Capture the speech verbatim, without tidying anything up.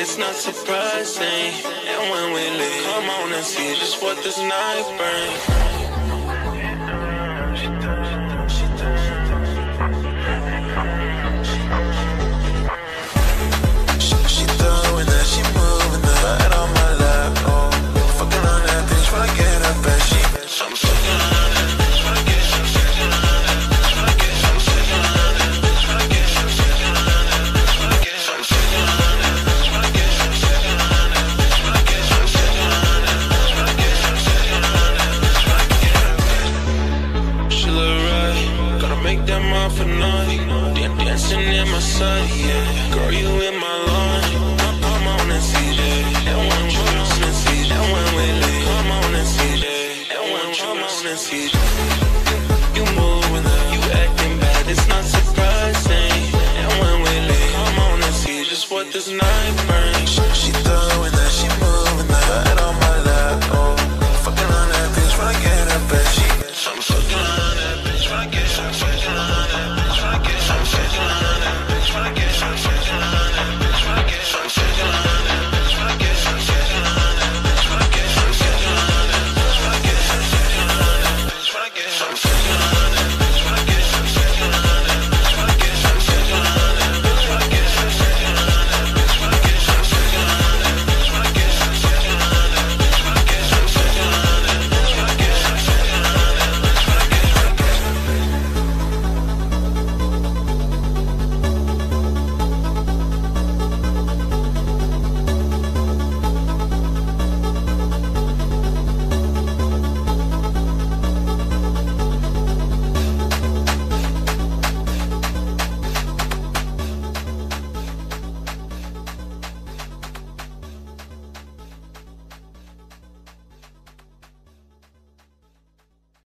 it's not surprising. And when we leave, come on and see just what this night brings. She, she throwing that, she moving that, right on my lap. Oh, fucking on that bitch when I get her back. She, I'm fucking on that bitch when I get, I'm fucking on that bitch when I get, I'm fucking on that bitch when I get, I'm fucking on that bitch when I get, I'm fucking on that bitch when I get, I'm fucking on that bitch when I get, I'm fucking on that bitch when I get, I'm fucking on that bitch when I get. She look right, gotta make that mouth for night. Dancing in my sight, yeah. Girl, you in my line. Come on and see that. And when we come on and see that. And when we leave, come on and see that. And when we come on and see that. You moving that, you acting bad, it's not surprising. And when we leave, come on and see just what this night